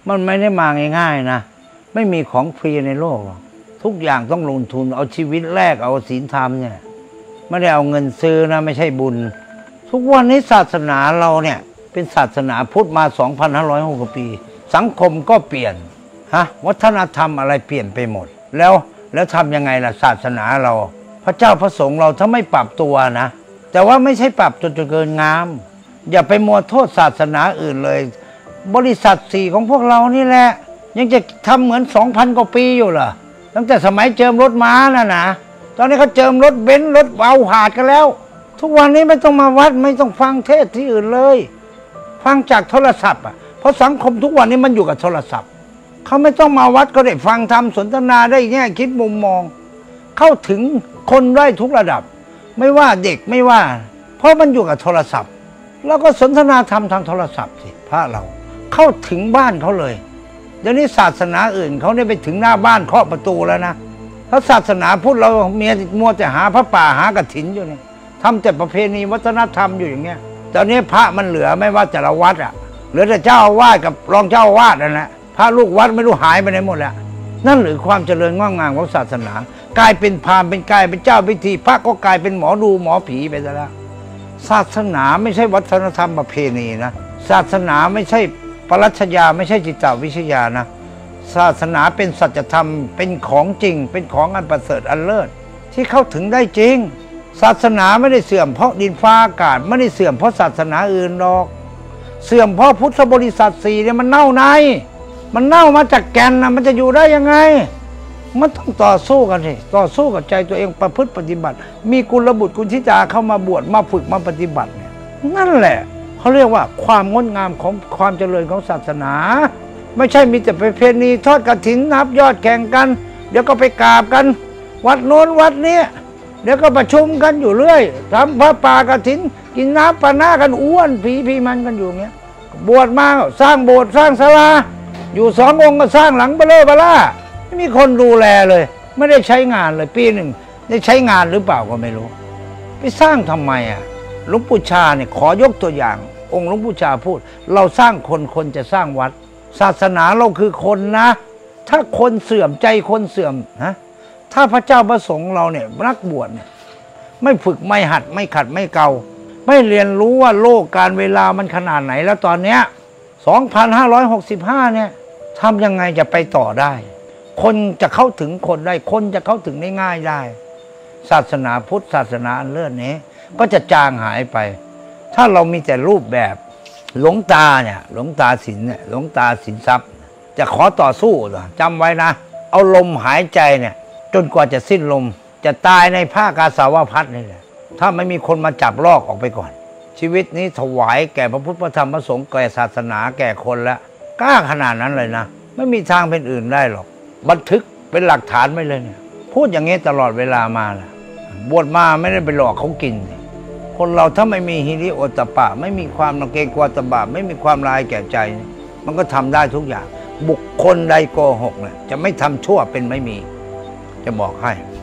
มันไม่ได้มาง่ายๆนะไม่มีของฟรีในโลกหรอกทุกอย่างต้องลงทุนเอาชีวิตแลกเอาศีลธรรมเนี่ยไม่ได้เอาเงินซื้อนะไม่ใช่บุญทุกวันนี้ศาสนาเราเนี่ยเป็นศาสนาพุทธมา 2,500 ปีสังคมก็เปลี่ยนวัฒนธรรมอะไรเปลี่ยนไปหมดแล้วทำยังไงล่ะศาสนาเราพระเจ้าพระสงฆ์เราถ้าไม่ปรับตัวนะแต่ว่าไม่ใช่ปรับจนเกินงามอย่าไปมัวโทษศาสนาอื่นเลยบริษัท4ของพวกเรานี่แหละยังจะทำเหมือน 2,000 กว่าปีอยู่เหรอตั้งแต่สมัยเจิมรถม้านะตอนนี้เขาเจิมรถเบนซ์รถเอาผาดกันแล้วทุกวันนี้ไม่ต้องมาวัดไม่ต้องฟังเทศที่อื่นเลยฟังจากโทรศัพท์เพราะสังคมทุกวันนี้มันอยู่กับโทรศัพท์เขาไม่ต้องมาวัดก็ได้ฟังธรรมสนทนาได้แง่คิดมุมมองเข้าถึงคนได้ทุกระดับไม่ว่าเด็กไม่ว่าเพราะมันอยู่กับโทรศัพท์แล้วก็สนทนาธรรมทางโทรศัพท์สิพระเราเข้าถึงบ้านเขาเลยเดี๋ยวนี้ศาสนาอื่นเขาได้ไปถึงหน้าบ้านเคาะประตูแล้วนะถ้าศาสนาพุทธเรามัวแต่หาพระป่าหากฐินอยู่เนี่ยทำแต่ประเพณีวัฒนธรรมอยู่อย่างเงี้ยตอนนี้พระมันเหลือไม่ว่าแต่ละวัดเหลือแต่เจ้าอาวาสกับรองเจ้าอาวาสนั่นแหละพระลูกวัดไม่รู้หายไปไหนหมดแล้วนั่นหรือความเจริญงอกงามของศาสนากลายเป็นพราหมณ์เป็นกลายเป็นเจ้าพิธีพระก็กลายเป็นหมอดูหมอผีไปซะแล้วศาสนาไม่ใช่วัฒนธรรมประเพณีนะศาสนาไม่ใช่ปรัชญาไม่ใช่จิตวิทยานะศาสนาเป็นสัจธรรมเป็นของจริงเป็นของอันประเสริฐอันเลิศที่เข้าถึงได้จริงศาสนาไม่ได้เสื่อมเพราะดินฟ้าอากาศไม่ได้เสื่อมเพราะศาสนาอื่นหรอกเสื่อมเพราะพุทธบริษัท4เนี่ยมันเน่าในมันเน่ามาจากแก่นนะมันจะอยู่ได้ยังไงมันต้องต่อสู้กันสิต่อสู้กับใจตัวเองประพฤติปฏิบัติมีกุลบุตรกุลธิดาเข้ามาบวชมาฝึกมาปฏิบัติเนี่ยนั่นแหละเขาเรียกว่าความงดงามของความเจริญของศาสนาไม่ใช่มีแต่ประเพณีทอดกฐินนับยอดแข่งกันเดี๋ยวก็ไปกราบกันวัดโน้นวัดนี้เดี๋ยวก็ประชุมกันอยู่เรื่อยทำพระป่ากฐินกินน้ำปานะกันอ้วนผีมันกันอยู่เงี้ยบวชมาสร้างโบสถ์สร้างศาลาอยู่2 องค์ก็สร้างหลังเบลอล่าไม่มีคนดูแลเลยไม่ได้ใช้งานเลยปีหนึ่งได้ใช้งานหรือเปล่าก็ไม่รู้ไปสร้างทำไมหลวงปู่ชาเนี่ยขอยกตัวอย่างองค์หลวงปู่ชาพูดเราสร้างคนจะสร้างวัดศาสนาเราคือคนนะถ้าคนเสื่อมใจคนเสื่อมถ้าพระเจ้าประสงค์เราเนี่ยนักบวชเนี่ยไม่ฝึกไม่หัดไม่ขัดไม่เกาไม่เรียนรู้ว่าโลกการเวลามันขนาดไหนแล้วตอนเนี้ย2565เนี่ยทำยังไงจะไปต่อได้คนจะเข้าถึงคนได้คนจะเข้าถึงได้ง่ายได้ศาสนาพุทธศาสนาอันเลิศนี้ก็จะจางหายไปถ้าเรามีแต่รูปแบบหลวงตาเนี่ยหลวงตาสินเนี่ยหลวงตาสินทรัพย์จะขอต่อสู้จำไว้นะเอาลมหายใจเนี่ยจนกว่าจะสิ้นลมจะตายในผ้ากาสาวพัสนี่แหละถ้าไม่มีคนมาจับลอกออกไปก่อนชีวิตนี้ถวายแก่พระพุทธพระธรรมพระสงฆ์แก่ศาสนาแก่คนแล้วกล้าขนาดนั้นเลยนะไม่มีทางเป็นอื่นได้หรอกบันทึกเป็นหลักฐานไว้เลยเนี่ยพูดอย่างนี้ตลอดเวลามาแหละบวชมาไม่ได้ไปหลอกเขากินคนเราถ้าไม่มีฮิริโอตตัปปะไม่มีความเกรงกลัวตบะไม่มีความลายแก่ใจมันก็ทำได้ทุกอย่างบุคคลใดโกหกเนี่ยจะไม่ทำชั่วเป็นไม่มีจะบอกให้